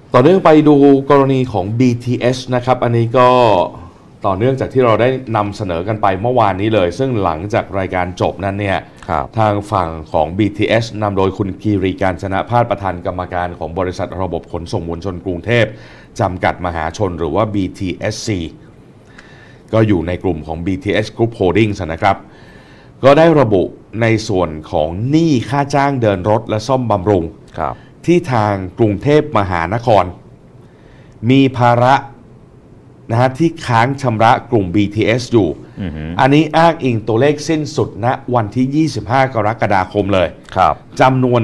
ต่อเนื่องไปดูกรณีของ BTS นะครับอันนี้ก็ต่อเนื่องจากที่เราได้นำเสนอกันไปเมื่อวานนี้เลยซึ่งหลังจากรายการจบนั้นเนี่ยทางฝั่งของ BTS นำโดยคุณคีรีการจนะพาสประธานกรรมการของบริษัทระบบขนส่งมวลชนกรุงเทพจำกัดมหาชนหรือว่า BTSC ก็อยู่ในกลุ่มของ BTS Group Holdings นะครับก็ได้ระบุในส่วนของหนี้ค่าจ้างเดินรถและซ่อมบำรุงที่ทางกรุงเทพมหานครมีภาระนะฮะที่ค้างชำระกลุ่ม BTS อยู่ อันนี้อ้างอิงตัวเลขสิ้นสุดณวันที่25กรกฎาคมเลยจำนวน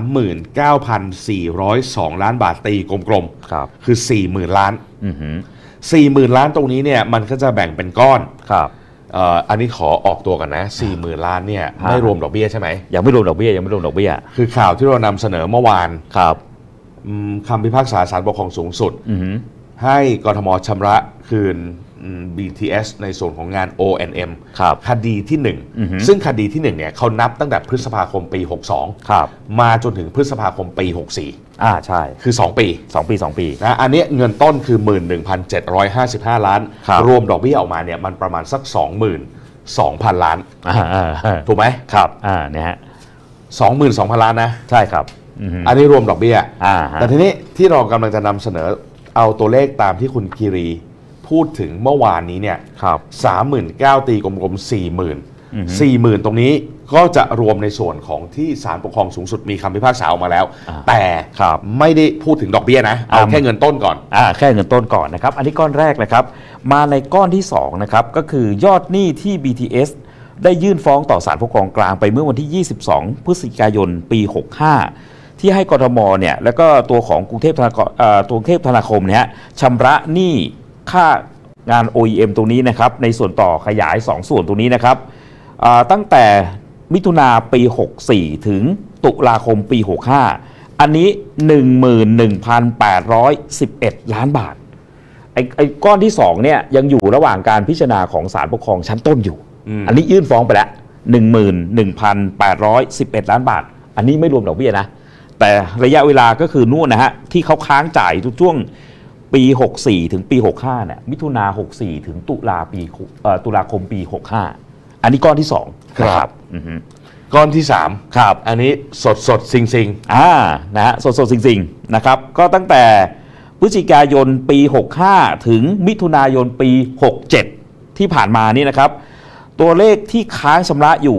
39,402 ล้านบาทตีกลมๆคือ 40,000 ล้าน40,000 ล้านตรงนี้เนี่ยมันก็จะแบ่งเป็นก้อนอันนี้ขอออกตัวกันนะ 40,000 ล้านเนี่ยไม่รวมดอกเบี้ยใช่ไหมยังไม่รวมดอกเบี้ยคือข่าวที่เรานำเสนอเมื่อวานคำพิพากษาศาลปกครองสูงสุดให้กทมชำระคืน BTS ในส่วนของงาน O&M คดีที่1ซึ่งคดีที่1เนี่ยเขานับตั้งแต่พฤษภาคมปี62มาจนถึงพฤษภาคมปี64ใช่คือ2 ปีนะอันนี้เงินต้นคือ 11,755 ล้านรวมดอกเบี้ยออกมาเนี่ยมันประมาณสัก 22,000 ล้านถูกไหมครับเนี่ยฮะ 22,000 ล้านนะใช่ครับอันนี้รวมดอกเบี้ยแต่ทีนี้ที่เรากำลังจะนำเสนอเอาตัวเลขตามที่คุณคีรีพูดถึงเมื่อวานนี้เนี่ย39,000ตีกลมๆ 40,000 ตรงนี้ก็จะรวมในส่วนของที่ศาลปกครองสูงสุดมีคำพิพากษาออกมาแล้วแต่ไม่ได้พูดถึงดอกเบี้ยนะเอาแค่เงินต้นก่อนแค่เงินต้นก่อนนะครับอันนี้ก้อนแรกนะครับมาในก้อนที่2นะครับก็คือยอดหนี้ที่ BTS ได้ยื่นฟ้องต่อศาลปกครองกลางไปเมื่อวันที่22พฤศจิกายนปี65ที่ให้กทมเนี่ยแล้วก็ตัวของกรุงเทพธนาคมเนี่ยชำระหนี้ค่างาน OEM ตรงนี้นะครับในส่วนต่อขยาย2ส่วนตรงนี้นะครับตั้งแต่มิถุนาปี64ถึงตุลาคมปี65อันนี้ 11,811 ล้านบาทไอ้ก้อนที่2เนี่ยยังอยู่ระหว่างการพิจารณาของศาลปกครองชั้นต้นอยู่อันนี้ยื่นฟ้องไปแล้ว 11,811 ล้านบาทอันนี้ไม่รวมดอกเบี้ยนะแต่ระยะเวลาก็คือนู่นนะฮะที่เขาค้างจ่ายทุกช่วงปี64ถึงปี65เนี่ยมิถุนา64ถึงตุลาคมปี65อันนี้ก้อนที่2ครับก้อนที่3ครับอันนี้สดซิงนะฮะสดซิงนะครับก็ตั้งแต่พฤศจิกายนปี65ถึงมิถุนายนปี67ที่ผ่านมานี่นะครับตัวเลขที่ค้างชำระอยู่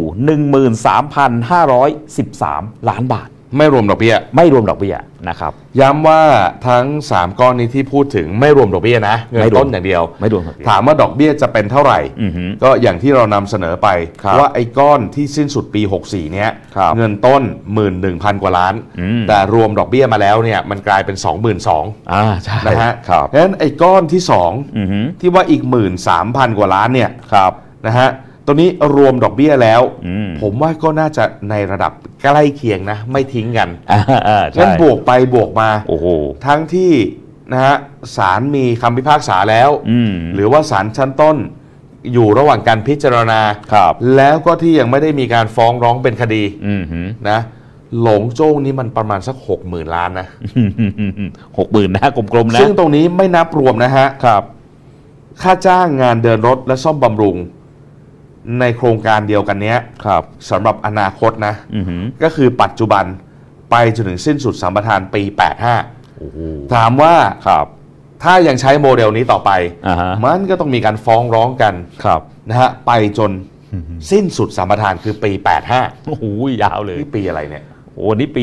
13,513 ล้านบาทไม่รวมดอกเบี้ยนะครับย้ำว่าทั้ง3ก้อนนี้ที่พูดถึงไม่รวมดอกเบี้ยนะเงินต้นอย่างเดียวไม่รวมถามว่าดอกเบี้ยจะเป็นเท่าไหร่ก็อย่างที่เรานำเสนอไปว่าไอ้ก้อนที่สิ้นสุดปี64เนี้ยเงินต้น 11,000 กว่าล้านแต่รวมดอกเบี้ยมาแล้วเนี่ยมันกลายเป็น 22,000 ใช่นะฮะเพราะฉะนั้นไอ้ก้อนที่2ที่ว่าอีก 13,000 กว่าล้านเนี่ยนะฮะตัวนี้รวมดอกเบี้ยแล้วผมว่าก็น่าจะในระดับใกล้เคียงนะไม่ทิ้งกันงั้นบวกไปบวกมาทั้งที่นะฮะศาลมีคำพิพากษาแล้วหรือว่าศาลชั้นต้นอยู่ระหว่างการพิจารณาแล้วก็ที่ยังไม่ได้มีการฟ้องร้องเป็นคดีนะหลงโจ้งนี้มันประมาณสัก 60,000 ล้านนะ 60,000 นะกลมๆนะซึ่งตรงนี้ไม่นับรวมนะฮะค่าจ้างงานเดินรถและซ่อมบำรุงในโครงการเดียวกันนี้สำหรับอนาคตนะก็คือปัจจุบันไปจนถึงสิ้นสุดสัมปทานปี85ถามว่าถ้ายังใช้โมเดลนี้ต่อไปมันก็ต้องมีการฟ้องร้องกันนะฮะไปจนสิ้นสุดสัมปทานคือปี85โอ้โหยาวเลยนี่ปีอะไรเนี่ยโอ้นี่ปี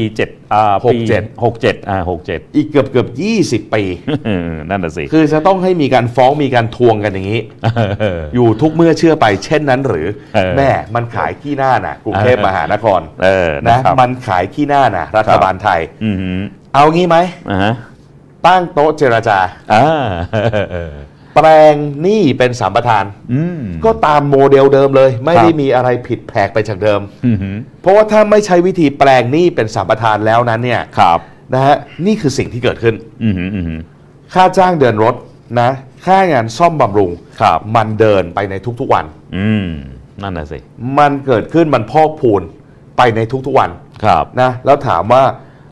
67อีกเกือบ20 ปีนั่นน่ะสิคือจะต้องให้มีการฟ้องมีการทวงกันอย่างนี้อยู่ทุกเมื่อเชื่อไปเช่นนั้นหรือแม่มันขายขี้หน้าน่ะกรุงเทพมหานครนะมันขายขี้หน้าน่ะรัฐบาลไทยเอางี้ไหมตั้งโต๊ะเจรจาแปลงหนี้เป็นสัมปทานก็ตามโมเดลเดิมเลยไม่ได้มีอะไรผิดแผกไปจากเดิมเพราะว่าถ้าไม่ใช้วิธีแปลงหนี้เป็นสัมปทานแล้วนั้นเนี่ยนะฮะนี่คือสิ่งที่เกิดขึ้นค่าจ้างเดินรถนะค่างานซ่อมบำรุงมันเดินไปในทุกๆวันนั่นน่ะสิมันเกิดขึ้นมันพอกพูนไปในทุกๆวันนะแล้วถามว่า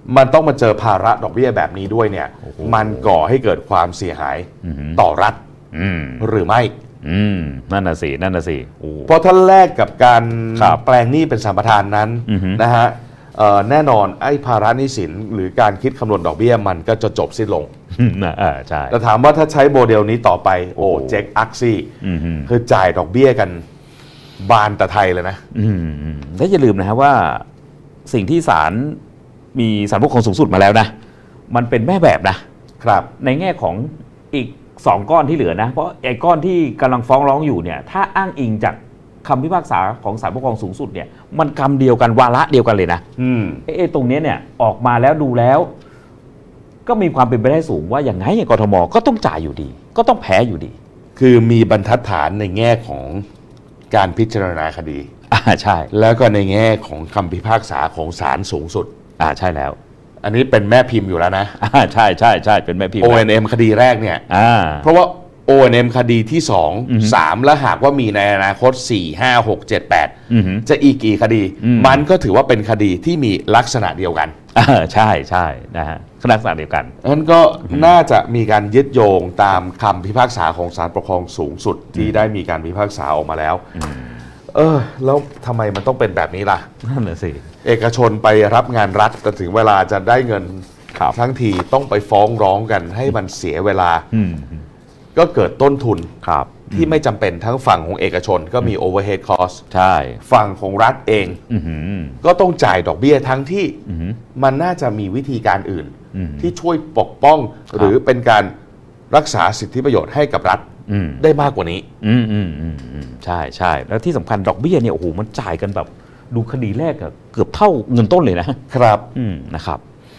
มันต้องมาเจอภาระดอกเบี้ยแบบนี้ด้วยเนี่ยมันก่อให้เกิดความเสียหายต่อรัฐหรือไม่นั่นน่ะสิเพราะถ้าแลกกับการแปลงหนี้เป็นสัมปทานนั้นนะฮะแน่นอนไอ้ภาระหนี้สินหรือการคิดคำนวณดอกเบี้ยมันก็จะจบสิ้นลงใช่แต่ถามว่าถ้าใช้โมเดลนี้ต่อไปเจ๊กอักซี่คือจ่ายดอกเบี้ยกันบานตะไทยเลยนะและอย่าลืมนะครับว่าสิ่งที่ศาลมีศาลปกครองสูงสุดมาแล้วนะมันเป็นแม่แบบนะครับในแง่ของอีก2ก้อนที่เหลือนะเพราะไอ้ก้อนที่กำลังฟ้องร้องอยู่เนี่ยถ้าอ้างอิงจากคำพิพากษาของศาลปกครองสูงสุดเนี่ยมันคำเดียวกันวาระเดียวกันเลยนะตรงนี้เนี่ยออกมาแล้วดูแล้วก็มีความเป็นไปได้สูงว่าอย่างไงกทมก็ต้องจ่ายอยู่ดีก็ต้องแพ้อยู่ดีคือมีบรรทัดฐานในแง่ของการพิจารณาคดีใช่แล้วก็ในแง่ของคำพิพากษาของศาลสูงสุดใช่แล้วอันนี้เป็นแม่พิมพ์อยู่แล้วนะใช่เป็นแม่พิมพ์ O&M คดีแรกเนี่ยเพราะว่า O&M คดีที่2 3และหากว่ามีในอนาคต4 5 6 7 8จะอีกกี่คดีมันก็ถือว่าเป็นคดีที่มีลักษณะเดียวกันใช่นะฮะลักษณะเดียวกันนั้นก็น่าจะมีการยึดโยงตามคำพิพากษาของศาลปกครองสูงสุดที่ได้มีการพิพากษาออกมาแล้วแล้วทำไมมันต้องเป็นแบบนี้ล่ะนั่นแหละสิเอกชนไปรับงานรัฐแต่ถึงเวลาจะได้เงินทั้งทีต้องไปฟ้องร้องกันให้มันเสียเวลาก็เกิดต้นทุนที่ไม่จำเป็นทั้งฝั่งของเอกชนก็มี overhead cost ใช่ฝั่งของรัฐเองก็ต้องจ่ายดอกเบี้ยทั้งที่มันน่าจะมีวิธีการอื่นที่ช่วยปกป้องหรือเป็นการรักษาสิทธิประโยชน์ให้กับรัฐได้มากกว่านี้ใช่แล้วที่สำคัญดอกเบี้ยเนี่ยโอ้โหมันจ่ายกันแบบดูคดีแรกเกือบเท่าเงินต้นเลยนะครับนะครับ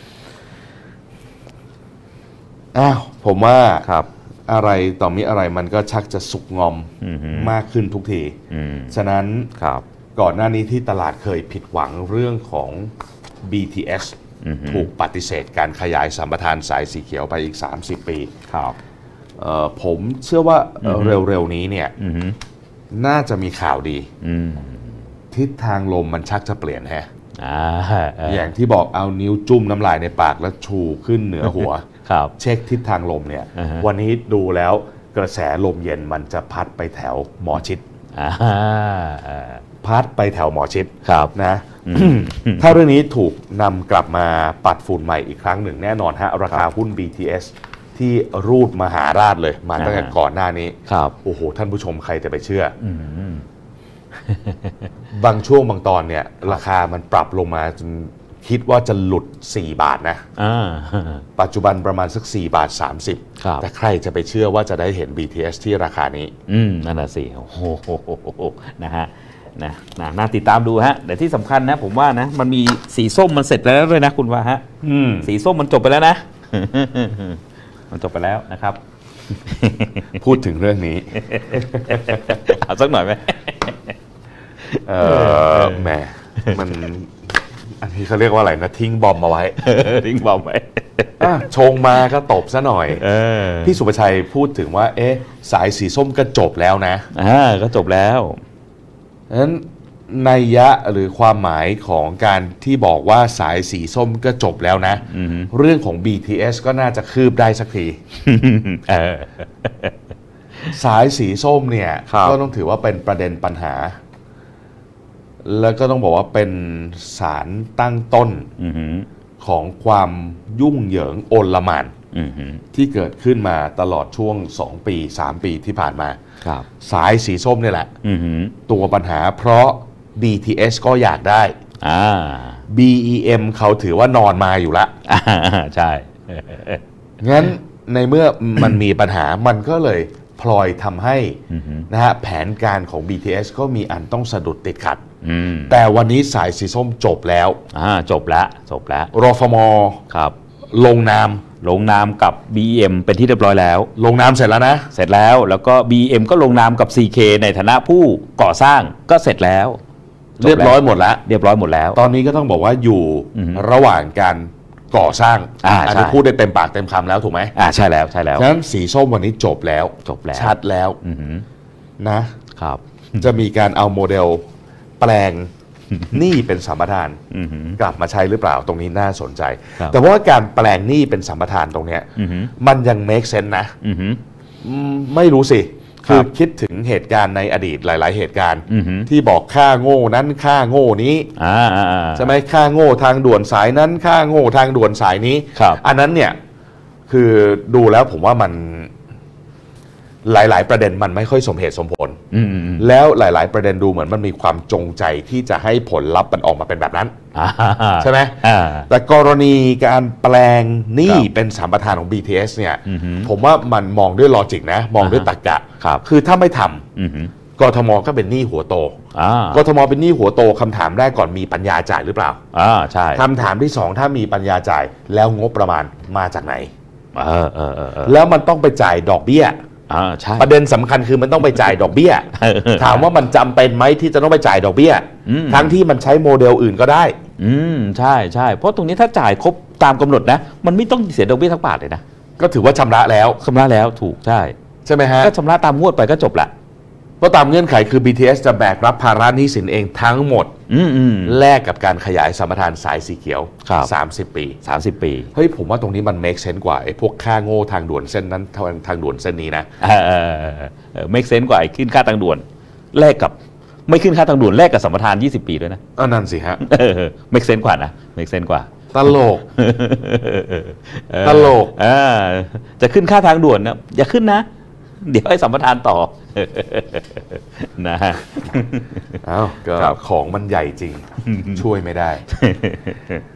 ผมว่าอะไรต่อมีอะไรมันก็ชักจะสุกงอมมากขึ้นทุกทีฉะนั้นก่อนหน้านี้ที่ตลาดเคยผิดหวังเรื่องของ BTS ถูกปฏิเสธการขยายสัมปทานสายสีเขียวไปอีก30 ปีผมเชื่อว่าเร็วๆนี้เนี่ยน่าจะมีข่าวดีทิศทางลมมันชักจะเปลี่ยนอย่างที่บอกเอานิ้วจุ่มน้ำลายในปากแล้วชูขึ้นเหนือหัวเช็คทิศทางลมเนี่ยวันนี้ดูแล้วกระแสลมเย็นมันจะพัดไปแถวหมอชิดพัดไปแถวหมอชิดนะถ้าเรื่องนี้ถูกนำกลับมาปัดฝุ่นใหม่อีกครั้งหนึ่งแน่นอนราคาหุ้น BTS ที่รูดมหาราชเลยมาตั้งแต่ก่อนหน้านี้โอ้โหท่านผู้ชมใครจะไปเชื่อบางช่วงบางตอนเนี่ยราคามันปรับลงมาจนคิดว่าจะหลุด4 บาทนะปัจจุบันประมาณสัก4 บาท 30แต่ใครจะไปเชื่อว่าจะได้เห็น BTS ที่ราคานี้นั่นแหละสิโอ้โหนะฮะน่าติดตามดูฮะแต่ที่สำคัญนะผมว่านะมันมีสีส้มมันเสร็จแล้วด้วยนะคุณว่าสีส้มมันจบไปแล้วนะมันจบไปแล้วนะครับพูดถึงเรื่องนี้เอาสักหน่อยไหมแหมมันอันนี้เขาเรียกว่าอะไรนะทิ้งบอมมาไว้ทิ้งบอมไว้ชงมาก็ตบซะหน่อยพี่สุภชัยพูดถึงว่าสายสีส้มก็จบแล้วนะก็จบแล้วนั้นนัยยะหรือความหมายของการที่บอกว่าสายสีส้มก็จบแล้วนะเรื่องของ BTS ก็น่าจะคืบได้สักทีสายสีส้มเนี่ยก็ต้องถือว่าเป็นประเด็นปัญหาแล้วก็ต้องบอกว่าเป็นสารตั้งต้นของความยุ่งเหยิงโอลหม่านที่เกิดขึ้นมาตลอดช่วง2 ปี 3 ปีที่ผ่านมาสายสีส้มนี่แหละตัวปัญหาเพราะ BTS ก็อยากได้BEM เขาถือว่านอนมาอยู่ละใช่งั้นในเมื่อมันมีปัญหามันก็เลยพลอยทำให้นะฮะแผนการของ BTS ก็มีอันต้องสะดุดติดขัดแต่วันนี้สายสีส้มจบแล้วจบแล้วรฟม. ครับลงนามกับ BEM เป็นที่เรียบร้อยแล้วลงนามเสร็จแล้วนะเสร็จแล้วก็ BEM ก็ลงนามกับ CK ในฐานะผู้ก่อสร้างก็เสร็จแล้วเรียบร้อยหมดแล้วตอนนี้ก็ต้องบอกว่าอยู่ระหว่างการก่อสร้างอันนี้พูดได้เต็มปากเต็มคำแล้วถูกไหมใช่แล้วฉะนั้นสีส้มวันนี้จบแล้วชัดแล้วนะครับจะมีการเอาโมเดลแปลงหนี้เป็นสัมปทานกลับมาใช้หรือเปล่าตรงนี้น่าสนใจ แต่ว่าการแปลงหนี้เป็นสัมปทานตรงเนี้ยมันยัง make sense นะไม่รู้สิคือคิดถึงเหตุการณ์ในอดีตหลายๆเหตุการณ์ที่บอกค่าโง่นั้นค่าโง่นี้ใช่ไหมค่าโง่ทางด่วนสายนั้นค่าโง่ทางด่วนสายนี้อันนั้นเนี่ยคือดูแล้วผมว่ามันหลายๆประเด็นมันไม่ค่อยสมเหตุสมผลแล้วหลายๆประเด็นดูเหมือนมันมีความจงใจที่จะให้ผลลัพธ์มันออกมาเป็นแบบนั้นใช่ไหมแต่กรณีการแปลงหนี้เป็นสัมปทานของ BTS เนี่ยผมว่ามันมองด้วยลอจิกนะมองด้วยตรรกะคือถ้าไม่ทำกทมก็เป็นหนี้หัวโตกทมเป็นหนี้หัวโตคำถามแรกก่อนมีปัญญาจ่ายหรือเปล่าใช่คำถามที่สองถ้ามีปัญญาจ่ายแล้วงบประมาณมาจากไหนแล้วมันต้องไปจ่ายดอกเบี้ยประเด็นสำคัญคือมันต้องไปจ่ายดอกเบี้ยถามว่ามันจำเป็นไหมที่จะต้องไปจ่ายดอกเบี้ยทั้งที่มันใช้โมเดลอื่นก็ได้ใช่ใช่เพราะตรงนี้ถ้าจ่ายครบตามกำหนดนะมันไม่ต้องเสียดอกเบี้ยทั้งบาทเลยนะก็ถือว่าชำระแล้วถูกใช่ไหมฮะก็ชำระตามงวดไปก็จบละเพราะตามเงื่อนไขคือ BTS จะแบกรับภาระหนี้สินเองทั้งหมดแลกกับการขยายสัมปทานสายสีเขียว30 ปีเฮ้ยผมว่าตรงนี้มัน make sense กว่าไอ้พวกค่าโง่ทางด่วนเส้นนั้นทางด่วนเส้นนี้นะ make sense กว่าไอ้ขึ้นค่าทางด่วนแลกกับไม่ขึ้นค่าทางด่วนแลกกับสัมปทาน20 ปีด้วยนะนั่นสิฮะ make sense กว่านะ make sense กว่าตลกจะขึ้นค่าทางด่วนนะอย่าขึ้นนะเดี๋ยวให้สัมปทานต่อนะฮะก็ของมันใหญ่จริงช่วยไม่ได้